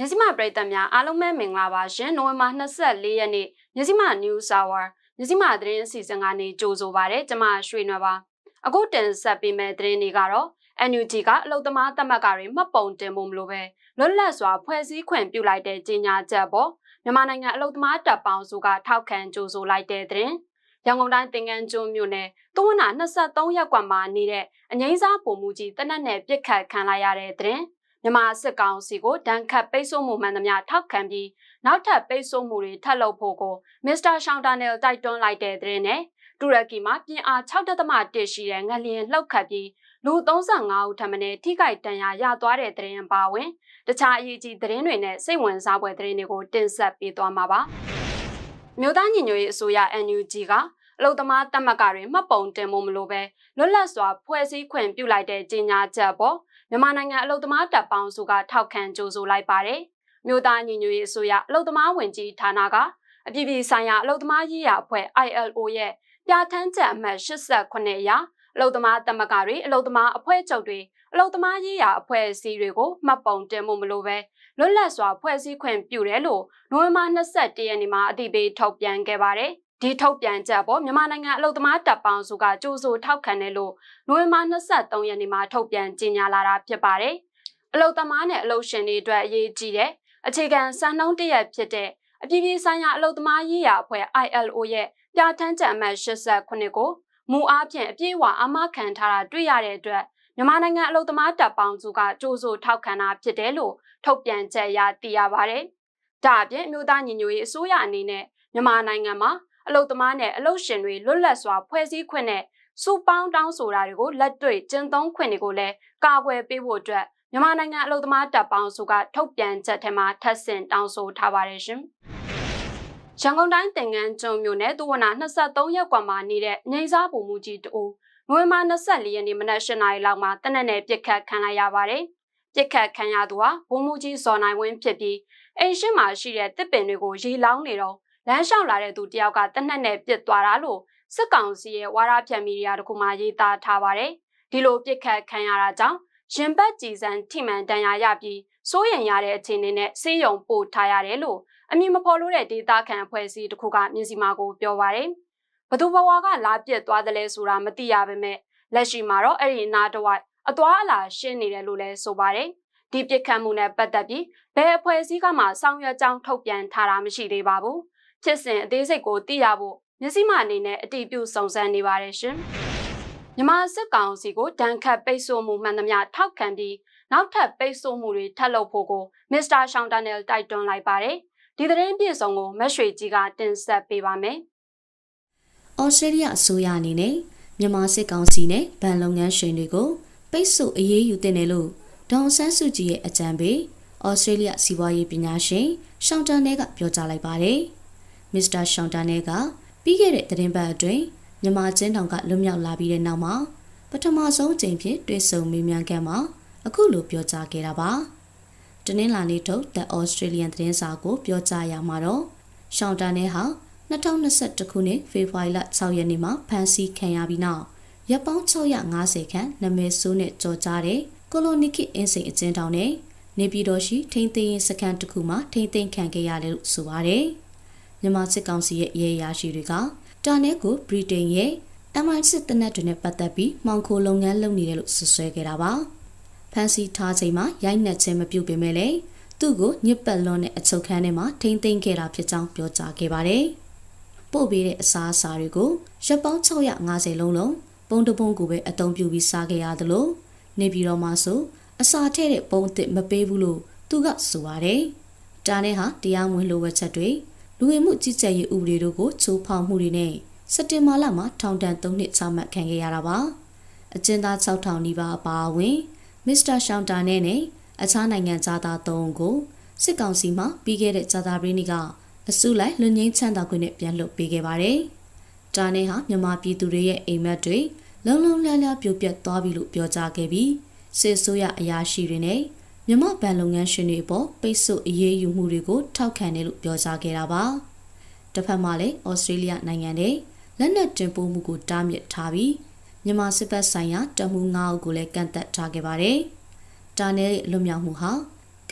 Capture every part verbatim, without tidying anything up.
မြစီမပရိသတ်များအားလုံးပဲမင်္ဂလာပါရှင်နိုဝင်ဘာ၂၄ရက်နေ့မြစီမ News Hour မြစီမသတင်းအစီအစဉ်ကနေကြိုဆိုပါရစေကျွန်မရွှေနွယ်ပါအခုတင်ဆက်ပေးမယ့်သတင်းတွေကတော့ N U G ကအလုံသမားသမဂ္ဂတွေမှတ်ပုံတင်မှုမလို့ပဲလွတ်လပ်စွာဖွဲ့စည်းခွင့်ပြုလိုက်တဲ့ကြေညာချက်ပေါ်မြန်မာနိုင်ငံအလုံသမားတပ်ပေါင်းစုကထောက်ခံကြိုဆိုလိုက်တဲ့သတင်းရန်ကုန်တိုင်းသင်္ကန်းကျွန်းမြို့နယ်သုံးနာ၂၃ရပ်ကွက်မှာနေတဲ့အငိမ့်စားပုံမှုကြီးတနက်နဲ့ပြစ်ခတ်ခံလိုက်ရတဲ့သတင်းမြန်မာစစ်ကောင်စီကိုဒဏ်ခတ်ပိတ်ဆို့မှုမှန်သမျှထောက်ခံပြီးနောက်ထပ်ပိတ်ဆို့မှုတွေထပ်လုပ်ဖို့ကိုမစ္စတာရှောင်းတာနယ်တိုက်တွန်းလိုက်တဲ့သတင်းနဲ့တူရကီမှာပြင်အား၆.၁ရှိတဲ့ငလျင်လှုပ်ခတ်ပြီးလူ၃၅ဦးထပ်မံထိခိုက်ဒဏ်ရာရသွားတဲ့သတင်းပါဝင်တခြားအရေးကြီးသတင်းတွေနဲ့စိတ်ဝင်စားဖွယ်သတင်းတွေကိုတင်ဆက်ပေးသွားမှာပါမြို့သားညီညွတ်ရေးအစိုးရ N U G ကအလုံသမားတပ်မကတွေမှတ်ပုံတင်မှုမလို့ပဲလွတ်လပ်စွာဖွဲ့စည်းခွင့်ပြုလိုက်တဲ့ကြေညာချက်ပေါ်မြန်မာနိုင်ငံအလုံသမားတပ်ပေါင်းစုကထောက်ခံကြိုဆိုလိုက်ပါတယ်။မြို့သားညီညွတ်ရေးအစိုးရအလုံသမားဝင်ကြီးဌာနကအပြည်ပြည်ဆိုင်ရာအလုံသမားရေးရာအဖွဲ့ I L O ရဲ့ပြဋ္ဌာန်းချက်အမှတ်၈၈အရအလုံသမားတပ်မကတွေအလုံသမားအဖွဲ့ချုပ်တွေအလုံသမားရေးရာအဖွဲ့အစည်းတွေကိုမှတ်ပုံတင်မှုမလို့ပဲလွတ်လပ်စွာဖွဲ့စည်းခွင့်ပြုတယ်လို့နိုဝင်ဘာ၂၁ရက်နေ့မှာအသိပေးထုတ်ပြန်ခဲ့ပါတယ်။ဒီထုတ်ပြန်ချက်ပေါ်မြန်မာနိုင်ငံအလုံသမားတပ်ပေါင်းစုကကြိုးဆိုထောက်ခံတယ်လို့နိုဝင်ဘာ၂၃ရက်နေ့မှာထုတ်ပြန်ကြေညာလာတာဖြစ်ပါတယ်။အလုံသမားနဲ့အလုံရှင်တွေအတွက်အရေးကြီးတဲ့အခြေခံစံနှုန်းတစ်ရပ်ဖြစ်တဲ့အပြည်ပြည်ဆိုင်ရာအလုံသမားရေးရာအဖွဲ့ I L O ရဲ့ပြဋ္ဌာန်းချက်အမှတ်၈၈ကိုမူအားဖြင့်အပြည့်အဝအာမခံထားတာတွေ့ရတဲ့အတွက်မြန်မာနိုင်ငံအလုံသမားတပ်ပေါင်းစုကကြိုးဆိုထောက်ခံတာဖြစ်တယ်လို့ထုတ်ပြန်ချက်အရသိရပါတယ်။ဒါအပြင်မြို့သားညီညွတ်ရေးအစိုးရအနေနဲ့မြန်မာနိုင်ငံမှာအလုံသမားနဲ့အလုံရှင်တွေလွတ်လပ်စွာဖွဲ့စည်းခွင့်နဲ့စူပေါင်းတောင်းဆိုတာတွေကိုလက်တွေ့ကျင့်သုံးခွင့်တွေကိုလည်းကာကွယ်ပေးဖို့အတွက်မြန်မာနိုင်ငံအလုံသမားတပ်ပေါင်းစုကထုတ်ပြန်ချက်ထဲမှာထပ်ဆင့်တောင်းဆိုထားပါတယ်ရှင်။ရန်ကုန်တိုင်းသင်္ကန်းကျွန်းမြို့နယ်သူဝနာ၂၃ရပ်ကွက်မှာနေတဲ့ငိမ့်စားပုံမှုကြီးတူနိုဝင်ဘာ၂၄ရက်နေ့မနက်၈နာရီလောက်မှာတနက်နဲ့ပြစ်ခတ်ခံလိုက်ရပါတယ်။ပြစ်ခတ်ခံရသူဟာဘုံမှုကြီးစော်နိုင်ဝင်းဖြစ်ပြီးအိမ်ရှိမှာရှိတဲ့တစ်ပင်တွေကိုရေလောင်းနေတော့လမ်းလျှောက်လာတဲ့သူတယောက်ကတနက်နဲ့ပြစ်သွားတာလို့စစ်ကောင်စီရဲ့ဝါရဖြန့်မီဒီယာတခုမှရေးသားထားပါတယ်။ဒီလိုပြစ်ခတ်ခံရတာကြောင့်ရင်ဘတ်ကြည်စံထိမှန်တန်ရာရပြီးစိုးရိမ်ရတဲ့အခြေအနေနဲ့ဆေးရုံပို့ထားရတယ်လို့အမည်မဖော်လို့တဲ့ဒေသခံအဖွဲ့အစည်းတစ်ခုကမြစီမာကိုပြောပါတယ်။ဘသူဘဝကလာပြစ်သွားတယ်လဲဆိုတာမသိရပါနဲ့လက်ရှိမှာတော့အဲ့ဒီနာတဝိုက်အသွားအလာရှင်းနေတယ်လို့လည်းဆိုပါတယ်။ဒီပြစ်ခတ်မှုနဲ့ပတ်သက်ပြီးဘယ်အဖွဲ့အစည်းကမှဆောင်ရွက်ကြောင်းထုတ်ပြန်ထားတာမရှိသေးပါဘူး။ဖြစ်စဉ်အသေးစိတ်ကိုသိရဖို့မြစီမာအနေနဲ့အတည်ပြုစုံစမ်းနေပါတယ်ရှင်။မြန်မာစစ်ကောင်စီကိုဒဏ်ခတ်ပိတ်ဆို့မှုမှန်သမျှထောက်ခံပြီးနောက်ထပ်ပိတ်ဆို့မှုတွေထပ်လုပ်ဖို့ကိုမစ္စတာရှောင်းတာနယ်တိုက်တွန်းလိုက်ပါတယ်။ဒီသတင်းပြည့်စုံကိုမက်ရွှေကြီးကတင်ဆက်ပေးပါမယ်။ဩစတြေးလျအစိုးရအနေနဲ့မြန်မာစစ်ကောင်စီနဲ့ဗန်လုပ်ငန်းရှင်တွေကိုပိတ်ဆို့အရေးယူတင်တယ်လို့ဒေါ်ဆန်းစုကြည်ရဲ့အကြံပေးဩစတြေးလျစီးပွားရေးပညာရှင်ရှောင်းတာနယ်ကပြောကြားလိုက်ပါတယ်။မစ္စတာရှောင်းတာနယ်ကပြီးခဲ့တဲ့သတင်းပတ်အတွင်းမြန်မာကျင်းတောင်ကလွတ်မြောက်လာပြီးတဲ့နောက်မှာပထမဆုံးအကြိမ်ဖြစ်တွေ့ဆုံမေးမြန်းခန်းမှာအခုလိုပြောကြားခဲ့တာပါ။တနင်္လာနေ့ထုတ် The Australian သတင်းစာကိုပြောကြားရမှာတော့ရှောင်းတာနယ်ဟာ၂၀၂၁ခုနှစ်ဖေဖော်ဝါရီလ၆ရက်နေ့မှာဖမ်းဆီးခံရပြီးနောက်ရပ်ပေါင်း၆၅၀ခန့်နာမည်ဆိုးနဲ့ကြော်ကြားတဲ့ကိုလိုနီခေတ်အင်းစိန်အကျဉ်းထောင်နဲ့နေပြည်တော်ရှိထိန်းသိမ်းရေးစခန်းတစ်ခုမှာထိန်းသိမ်းခံခဲ့ရတယ်လို့ဆိုပါတယ်။မြန်မာစစ်ကောင်စီရဲ့ရဲရရှိတွေကတာနယ်ကိုဗြိတိန်ရဲ့ M I six တနက်တွေနဲ့ပတ်သက်ပြီးမှောင်ခိုလုပ်ငန်းလုပ်နေတယ်လို့ဆွဆွဲခဲ့တာပါ။ဖမ်းဆီးထားချိန်မှာရိုက်နှက်ခြင်းမပြုပေမဲ့လည်းသူ့ကိုညစ်ပတ်လွန်တဲ့အချုပ်ခန်းထဲမှာထိန်းသိမ်းခဲ့တာဖြစ်ကြောင်းပြောကြားခဲ့ပါတယ်။ပို့ပေးတဲ့အစားအစာတွေကိုရပ်ပေါင်း၆၅၀လုံးလုံးပုံတပုံကိုပဲအသုံးပြုပြီးစားခဲ့ရတယ်လို့နေပြည်တော်မှာဆိုအစာထည့်တဲ့ပုံအစ်စ်မပေးဘူးလို့သူကဆိုပါတယ်။တာနယ်ဟာတရားဝင်လိုဝက်ချက်တွေလူဝင်မှုကြီးကြပ်ရေးဥပဒေတို့ကိုချိုးဖောက်မှုတွေနဲ့စက်တင်ဘာလမှာထောင်ဒဏ်၃နှစ်ချမှတ်ခံခဲ့ရတာပါ။အကျဉ်းသား၆ထောင်နီးပါးအပါအဝင်မစ္စတာရှောင်းတာနယ်နဲ့အခြားနိုင်ငံသားသား၃ဦးကိုစစ်ကောင်စီမှပြီးခဲ့တဲ့ကြာသပတေးနေ့ကအစုလိုက်လွတ်ငင်းချမ်းသာခွင့်နဲ့ပြန်လွှတ်ပေးခဲ့ပါတယ်။တာနယ်ဟာမြန်မာပြည်သူတွေရဲ့အိမ်မက်တွေလုံလုံလည်လည်ပြိုပြတ်သွားပြီလို့ပြောကြားခဲ့ပြီးစစ်ဆိုးရအရာရှိတွေနဲ့မြန်မာဗန်လုပ်ငန်းရှင်တွေအပေါ်ပိတ်ဆို့အရေးယူမှုတွေကိုထောက်ခံတယ်လို့ပြောကြားခဲ့တာပါ။တစ်ဖက်မှာလည်းဩစတြေးလျနိုင်ငံရဲ့လက်နက်တင်ပို့မှုကိုတားမြစ်ထားပြီးမြန်မာစစ်ဘက်ဆိုင်ရာတပ်မှု၅ဦးကိုလည်းကန့်သတ်ထားခဲ့ပါတယ်။တာနယ်ရဲ့လွတ်မြောက်မှုဟာက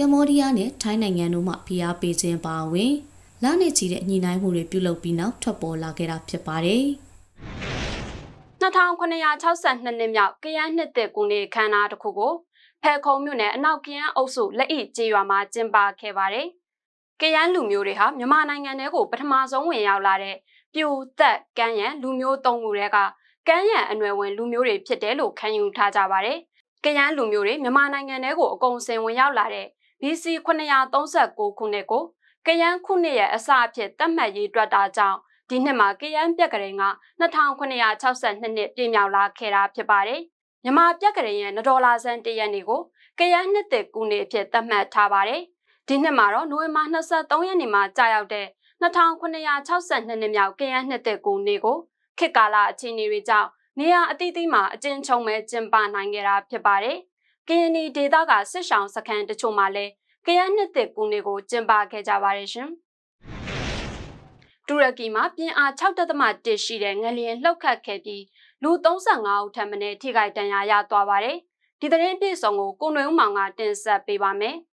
ကမ္ဘောဒီးယားနဲ့ထိုင်းနိုင်ငံတို့မှဖိအားပေးခြင်းပါဝင်လနဲ့ချီတဲ့ညှိနှိုင်းမှုတွေပြုလုပ်ပြီးနောက်ထွက်ပေါ်လာခဲ့တာဖြစ်ပါတယ်၂၀၀၇၆၂နှစ်မြောက်ကရန်နှစ်သက်ကူနေခမ်းနားတစ်ခုကိုဖဲခုံမြို့နယ်အနောက်ကရန်အုပ်စုလက်ဤကျေးရွာမှာကျင်းပခဲ့ပါတယ်။ကရန်လူမျိုးတွေဟာမြန်မာနိုင်ငံထဲကိုပထမဆုံးဝင်ရောက်လာတဲ့ပြိုသက်ကမ်းရန်လူမျိုးသုံးခုတွေကကမ်းရန်အနွယ်ဝင်လူမျိုးတွေဖြစ်တယ်လို့ခံယူထားကြပါတယ်။ကရန်လူမျိုးတွေမြန်မာနိုင်ငံထဲကိုအကုန်စင်ဝင်ရောက်လာတဲ့ ဘီ စီ ခုနှစ်ရာသုံးဆယ့်ကိုးခုနှစ်ကိုကရန်ခုနှစ်ရဲ့အစအဖြစ်သတ်မှတ်ရေးတွက်တာကြောင့်ဒီနှစ်မှာကရန်ပြက်ကလေးက၂၀၀၇၆၂နှစ်ပြည့်မြောက်လာခဲ့တာဖြစ်ပါတယ်။မြန်မာပြက်ကလေးရဲ့ဒေါ်လာစံတရက်နေ့ကိုကရန်နှစ်သက်ကူနေအဖြစ်သတ်မှတ်ထားပါတယ်။ဒီနှစ်မှာတော့နိုဝင်ဘာ၂၃ရက်နေ့မှာကြာရောက်တဲ့၂၀၀၇၆၂နှစ်မြောက်ကရန်နှစ်သက်ကူနေကိုခေတ်ကာလအခြေအနေတွေကြောင့်နေရာအသီးသီးမှာအကျဉ်းချုံမဲ့ကျင်းပနိုင်ခဲ့တာဖြစ်ပါတယ်။ကရင်နီဒေသကစစ်ဆောင်စခန်းတချို့မှာလည်းကရန်နှစ်သက်ကူနေကိုကျင်းပခဲ့ကြပါတယ်ရှင်။တူရကီမှာပြင်းအား၆ဒသမ ၁ရှိတဲ့ငလျင်လှုပ်ခတ်ခဲ့ပြီးလူ၃၅ဦးထပ်မံထိခိုက်ဒဏ်ရာရသွားပါတယ်။ဒီသတင်းပြည့်စုံကိုကိုနွေဦးမောင်ကတင်ဆက်ပေးပါမယ်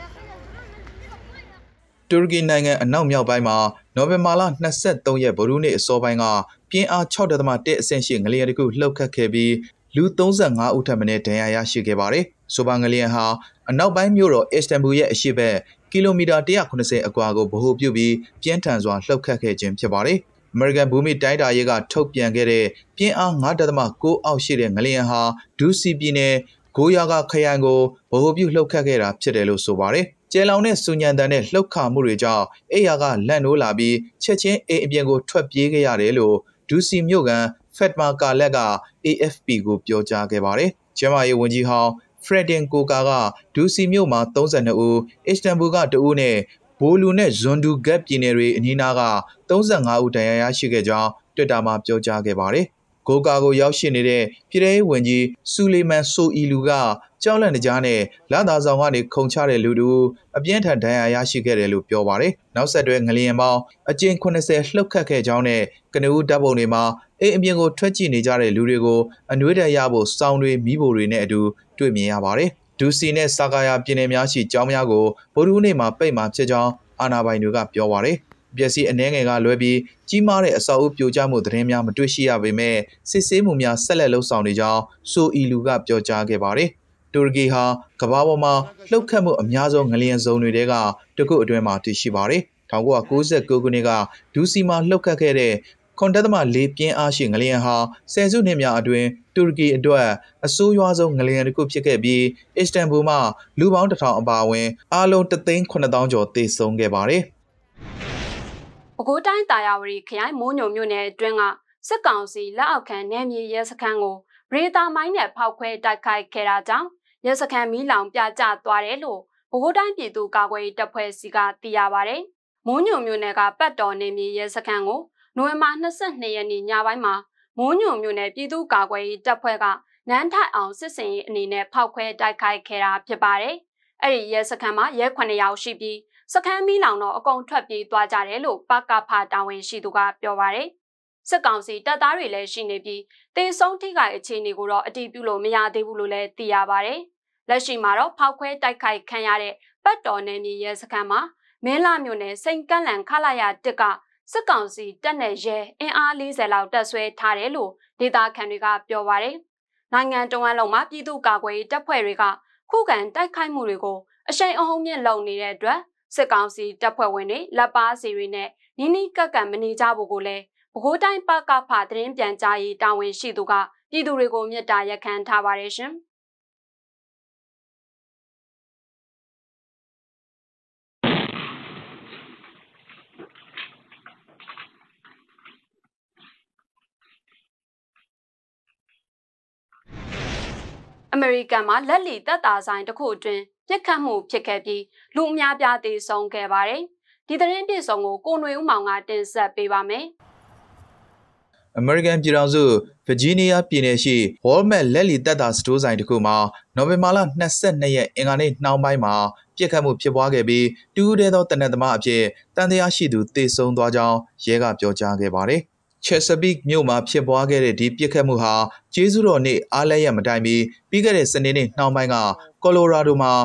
။တူရကီနိုင်ငံအနောက်မြောက်ပိုင်းမှာနိုဝင်ဘာလ၂၃ရက်ဗုဒ္ဓနေ့အစောပိုင်းကပြင်းအား၆ဒသမ ၁အဆင့်ရှိငလျင်တစ်ခုလှုပ်ခတ်ခဲ့ပြီးလူ၃၅ဦးထပ်မံဒဏ်ရာရရှိခဲ့ပါတယ်။ဆိုပါငလျင်ဟာအနောက်ပိုင်းမြို့တော်အစ္စတန်ဘူရဲ့အရှေ့ဘက်ကီလိုမီတာ၁၇၀အကွာကိုဗဟိုပြုပြီးပြင်းထန်စွာလှုပ်ခတ်ခဲ့ခြင်းဖြစ်ပါတယ်။ အမေရိကန်ဘူမိတိုင်းတာရေးကထုတ်ပြန်ခဲ့တဲ့ပြင်းအား၅ဒသမ၉အောက်ရှိတဲ့ငလျင်ဟာဒူးစီပြည်နယ်ဂိုယာကခရိုင်ကိုဗဟိုပြုလှုပ်ခတ်ခဲ့တာဖြစ်တယ်လို့ဆိုပါတယ်။ကျဲလောင်တဲ့စူညံတန်တဲ့လှုပ်ခါမှုတွေကြောင့်အိယာကလန့်နိုးလာပြီးချက်ချင်းအိမ်အပြင်ကိုထွက်ပြေးခဲ့ရတယ်လို့ဒူးစီမြို့ကန်ဖက်မာကာလက်က အေအက်ဖ်ပီ ကိုပြောကြားခဲ့ပါတယ်။ကျမရေးဝန်ကြီးဟောင်းဖရက်ဒင်ကိုကာကဒူးစီမြို့မှာ၃၂ဦးအစ္စတန်ဘူကတဦးနဲ့ဘိုလူနဲ့ဇွန်ဒူဂတ်ပြည်နယ်တွေအနီးနားက၃၅ဦးဒဏ်ရာရရှိခဲ့ကြောင်းတွစ်တာမှာပြောကြားခဲ့ပါတယ်။ဂိုကာကိုရောက်ရှိနေတဲ့ပြည်ထောင်ဝန်ကြီးဆူလီမန်ဆိုအီလူကကြောက်လန့်တကြားနဲ့လာသာဆောင်ကနေခုန်ချတဲ့လူတို့အပြင်းထန်ဒဏ်ရာရရှိခဲ့တယ်လို့ပြောပါတယ်။နောက်ဆက်တွဲငလျင်ပေါင်းအကျဉ်၇၀လှုပ်ခတ်ခဲ့ကြောင်းနဲ့ကနဦးဓာတ်ပုံတွေမှာအိမ်အပြင်ကိုထွက်ကြည့်နေကြတဲ့လူတွေကိုအနှွေးထရဖို့စောင်းတွေမိဖို့တွေနဲ့အတူတွေ့မြင်ရပါတယ်။ဒူစီနဲ့စာကာယာပြည်နယ်များရှိကျောင်းများကိုဗုဒ္ဓနေ့မှာပိတ်မှာဖြစ်ကြောင်းအာဏာပိုင်တွေကပြောပါတယ်။ပျက်စီးအနှဲငယ်ကလွဲပြီးကြီးမားတဲ့အဆောက်အဦပြိုကျမှုသတင်းများမတွေ့ရှိရပေမဲ့စစ်ဆေးမှုများဆက်လက်လှုပ်ဆောင်နေကြောင်းဆိုအီလူကပြောကြားခဲ့ပါတယ်။တူရကီဟာကမ္ဘာပေါ်မှာလှုပ်ခတ်မှုအများဆုံးငလျင်ဇုံတွေကတခုအတွင်းမှာတည်ရှိပါတယ်။၁၉၉၉ခုနှစ်ကဒူစီမှာလှုပ်ခတ်ခဲ့တဲ့ခွန်ဒသမ၄ပြင်းအားရှိငလျင်ဟာဆယ်စုနှစ်များအတွင်းတူရကီအတွက်အဆိုးရွားဆုံးငလျင်တစ်ခုဖြစ်ခဲ့ပြီးအစ္စတန်ဘူမှာလူပေါင်းတစ်ထောင်အပါအဝင်အားလုံးတသိန်းခုနှစ်သောင်းကျော်သေဆုံးခဲ့ပါတယ်။ပဲခူးတိုင်းတာယာဝတီခရိုင်မိုးညိုမြို့နယ်အတွင်းကစစ်ကောင်စီလက်အောက်ခံနယ်မြေရဲစခန်းကိုရေတာမိုင်းနဲ့ဖောက်ခွဲတိုက်ခိုက်ခဲ့တာကြောင့်ရဲစခန်းမီးလောင်ပြကျသွားတယ်လို့ပဲခူးတိုင်းပြည်သူ့ကာကွယ်ရေးတပ်ဖွဲ့စီကသိရပါတယ်။မိုးညိုမြို့နယ်ကပတ်တော်နယ်မြေရဲစခန်းကိုနိုဝင်ဘာ၂၂ရက်နေ့ညပိုင်းမှာမိုးညိုမြို့နယ်ပြည်သူ့ကာကွယ်ရေးတပ်ဖွဲ့ကနန်းထိုက်အောင်စစ်စင်ရေးအနေနဲ့ဖောက်ခွဲတိုက်ခိုက်ခဲ့တာဖြစ်ပါတယ်။အဲ့ဒီရဲစခန်းမှာရဲခုနှစ်ယောက်ရှိပြီးစခန်းမီးလောင်တော့အကုန်ထွက်ပြေးသွားကြတယ်လို့ပကဖတာဝန်ရှိသူကပြောပါတယ်။စစ်ကောင်စီတပ်သားတွေလည်းရှိနေပြီးတေဆုံးထိခိုက်အခြေအနေကိုတော့အတည်ပြုလို့မရသေးဘူးလို့လည်းသိရပါတယ်။လက်ရှိမှာတော့ဖောက်ခွဲတိုက်ခိုက်ခံရတဲ့ပတ်တော်နယ်မြေရဲစခန်းမှာမင်းလာမြို့နယ်စိန်ကန့်လန်ခလာရတစ်ကစစ်ကောင်စီတပ်နဲ့ရဲအင်အား၄၀လောက်တပ်ဆွဲထားတယ်လို့ဒေသခံတွေကပြောပါတယ်။နိုင်ငံတော်ဝန်လုံးမှာပြည်သူ့ကာကွယ်ရေးတပ်ဖွဲ့တွေကခုခံတိုက်ခိုက်မှုတွေကိုအရှိန်အဟုန်မြင့်လုပ်နေတဲ့အတွက်စစ်ကောင်စီတပ်ဖွဲ့ဝင်တွေလက်ပါစီတွေနဲ့နီးနီးကပ်ကပ်မနေကြဘူးကိုလည်းပဲခူးတိုင်းပကဖသတင်းပြန်ကြားရေးတာဝန်ရှိသူကပြည်သူတွေကိုမြစ်တာရက်ခံထားပါတယ်ရှင်။အမေရိကန်မှာလက်လီတပ်သားဆိုင်တစ်ခုအတွင်းပြစ်ခတ်မှုဖြစ်ခဲ့ပြီးလူအများပြားသေဆုံးခဲ့ပါတယ်။ဒီသတင်းပြည့်စုံကိုကိုနွေဦးမောင်ကတင်ဆက်ပေးပါမယ်။အမေရိကန်ပြည်ထောင်စုဗာဂျီးနီးယားပြည်နယ်ရှိ Walmart လက်လီတပ်သားစတိုးဆိုင်တစ်ခုမှာနိုဝင်ဘာလ၂၂ရက်အင်္ဂါနေ့နှောင်းပိုင်းမှာပြစ်ခတ်မှုဖြစ်ပွားခဲ့ပြီးတူးတဲ့သောတနက်သမားအဖြစ်တန်တရားရှိသူသေဆုံးသွားကြောင်းရဲကပြောကြားခဲ့ပါတယ်။ Chesapeake မြို့မှာဖြစ်ပွားခဲ့တဲ့ဒီပြစ်ခတ်မှုဟာကျေးဇူးတော်နေ့အားလပ်ရက်မတိုင်မီပြီးခဲ့တဲ့စနေနေ့နှောင်းပိုင်းကကော်လိုရာဒိုမှာ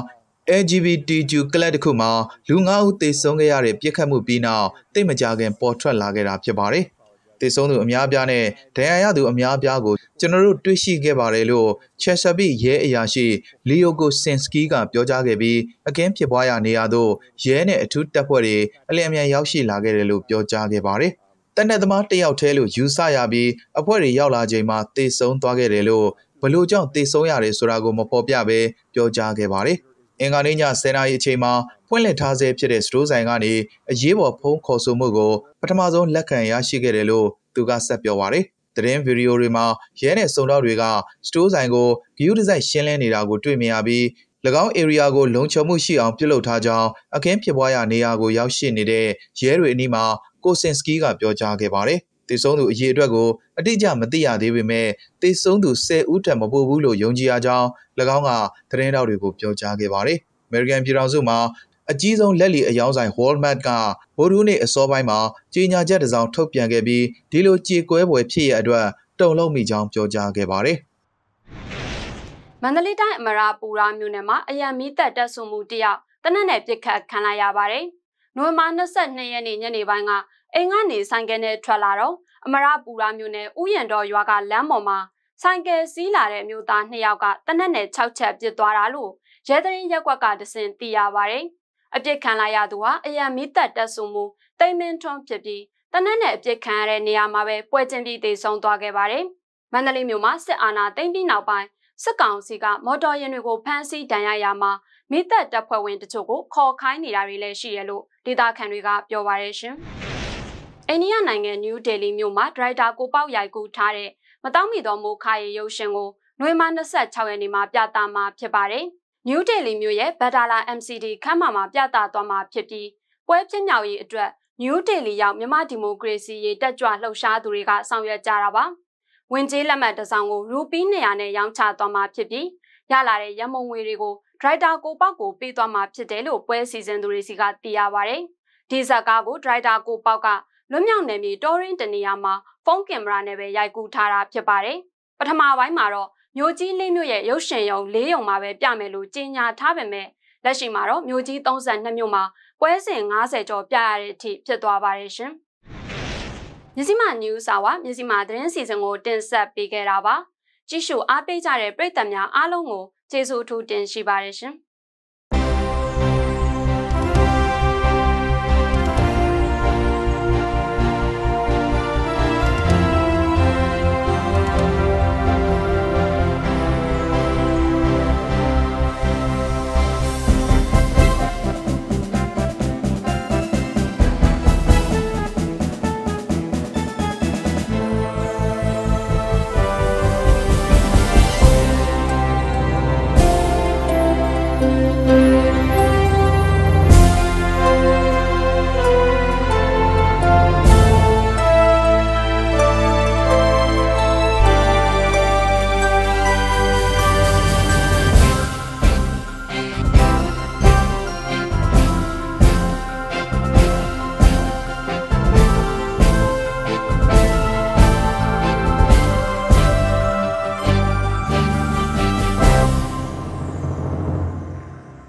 L G B T Q ကလပ်တစ်ခုမှာလူငါးဦးသေဆုံးခဲ့ရတဲ့ပြစ်ခတ်မှုပြီးနောက်တိတ်မကြခင်ပေါ်ထွက်လာခဲ့တာဖြစ်ပါတယ်။သေဆုံးသူအများအပြားနဲ့ဒဏ်ရာရသူအများအပြားကိုကျွန်တော်တို့တွေ့ရှိခဲ့ပါတယ်လို့ချက်ဆာဘီရဲအရာရှိလီယိုကိုစင်စကီကပြောကြားခဲ့ပြီးအခင်းဖြစ်ပွားရာနေရာသို့ရဲနဲ့အထူးတပ်ဖွဲ့တွေအလျင်အမြန်ရောက်ရှိလာခဲ့တယ်လို့ပြောကြားခဲ့ပါတယ်။တနက်သမားတစ်ယောက်တည်းလို့ယူဆရပြီးအဖွဲ့တွေရောက်လာချိန်မှာသေဆုံးသွားခဲ့တယ်လို့ဘလို့ကြောင့်သေဆုံးရတယ်ဆိုတာကိုမဖော်ပြဘဲပြောကြားခဲ့ပါတယ်။အင်္ဂါနေ့ညဆယ်နာရီအချိန်မှာဖွင့်လှစ်ထားဆဲဖြစ်တဲ့စတိုးဆိုင်ကနေအရေးပေါ်ဖုန်းခေါ်ဆိုမှုကိုပထမဆုံးလက်ခံရရှိခဲ့တယ်လို့သူကဆက်ပြောပါတယ်။သတင်းဗီဒီယိုတွေမှာရဲနဲ့စုံတော်တွေကစတိုးဆိုင်ကိုဂယူးဒီဇိုင်းရှင်းလင်းနေတာကိုတွေ့မြင်ရပြီး၎င်း area ကိုလုံခြုံမှုရှိအောင်ပြုလုပ်ထားကြောင်းအခင်းဖြစ်ပွားရာနေရာကိုရောက်ရှိနေတဲ့ရဲတွေအနီးမှာကိုစင်စကီကပြောကြားခဲ့ပါတယ်။သေဆုံးသူအရေအတွက်ကိုအတိအကျမသိရသေးပေမဲ့သေဆုံးသူဆယ်ဦးထက်မပိုဘူးလို့ယုံကြည်ရကြောင်း၎င်းကသတင်းတောက်တွေကိုပြောကြားခဲ့ပါတယ်။ American ပြည်ထောင်စုမှာအကြီးဆုံးလက်လီအယောင်းဆိုင် Walmart ကဗိုလ်ထူးနေ့အစောပိုင်းမှာကြီးညာချက်တစ်စောင်ထုတ်ပြန်ခဲ့ပြီးဒီလိုကြေကွဲပွဲဖြစ်ရအတွက်တုံ့လုံမိကြောင်းပြောကြားခဲ့ပါတယ်။မန္တလေးတိုင်းအမရာပူရာမြို့နယ်မှာအယံမီးတပ်တပ်ဆုံမှုတယောက်တနက်နဲ့ပြစ်ခတ်ခံလိုက်ရပါတယ်။နိုဝင်ဘာ၂၂ရက်နေ့ညနေပိုင်းကအိမ်ကနေဆိုင်ကယ်နဲ့ထွက်လာတော့အမရာပူရာမြို့နယ်ဥယျာဉ်တော်ရွာကလမ်းပေါ်မှာဆိုင်ကယ်စီးလာတဲ့မြို့သားနှစ်ယောက်ကတနက်နဲ့၆ချက်ပစ်သွားတာလို့ရဲတရင်ရက်ကွက်ကတစင်သိရပါတယ်။အပြစ်ခံလိုက်ရသူဟာအယံမီးတပ်တပ်ဆုံမှုတိမ်မင်းထွန်းဖြစ်ပြီးတနက်နဲ့အပြစ်ခံရတဲ့နေရာမှာပဲပွဲချင်းပြီးသေဆုံးသွားခဲ့ပါတယ်။မန္တလေးမြို့မှာစစ်အာဏာသိမ်းပြီးနောက်ပိုင်းစစ်ကောင်စီကမော်တော်ယာဉ်တွေကိုဖမ်းဆီးတန်ရရမှာမိသက်တပ်ဖွဲ့ဝင်တချို့ကိုခေါ်ခိုင်းနေတာတွေလည်းရှိရလို့ဒေသခံတွေကပြောပါရရှင်။အိန္ဒိယနိုင်ငံနယူးဒေလီမြို့မှာဒရိုက်တာကိုပေါက်ရိုက်ကူးထားတဲ့မတောင်းမီသောမိုခါရီရုပ်ရှင်ကိုနိုဝင်ဘာ၂၆ရက်နေ့မှာပြသမှာဖြစ်ပါတယ်။နယူးဒေလီမြို့ရဲ့ဘတ်ဒါလာ M C D ခမ်းမမှာပြသသွားမှာဖြစ်ပြီးပွဲပြင်းမြောက်ရေးအတွက်နယူးဒေလီရောက်မြန်မာဒီမိုကရေစီရေးတက်ကြွလှုပ်ရှားသူတွေကဆောင်ရွက်ကြတာပါ။ဝင်ကြီးလက်မှတ်တစ်စောင်ကိုရူပီး၂၀၀နဲ့ရောင်းချသွားမှာဖြစ်ပြီးရလာတဲ့ရမုံငွေတွေကိုဒရိုက်တာကိုပေါက်ကိုပေးသွားမှာဖြစ်တယ်လို့ပွဲစီစဉ်သူတွေစီကသိရပါဗျ။ဒီဇက်ကားကိုဒရိုက်တာကိုပေါက်ကလွတ်မြောက်နယ်မြေတော်ရင်းတနေရာမှာဖုန်းကင်မရာနဲ့ပဲရိုက်ကူးထားတာဖြစ်ပါတယ်။ပထမပိုင်းမှာတော့မြို့ကြီးလေးမြို့ရဲ့ရုပ်ရှင်ရုံလေးရုံမှာပဲပြမယ်လို့ကြေညာထားပေမဲ့လက်ရှိမှာတော့မြို့ကြီး၃၂မြို့မှာပွဲစဉ်၅၀ကျော်ပြရတဲ့အထိဖြစ်သွားပါတယ်ရှင်။မြစီမာနျူးစာဝါမြစီမာသတင်းစီစဉ်ကိုတင်ဆက်ပေးခဲ့တာပါ။ကြည့်ရှုအားပေးကြတဲ့ပရိသတ်များအားလုံးကိုကျေးဇူးအထူးတင်ရှိပါတယ်ရှင်။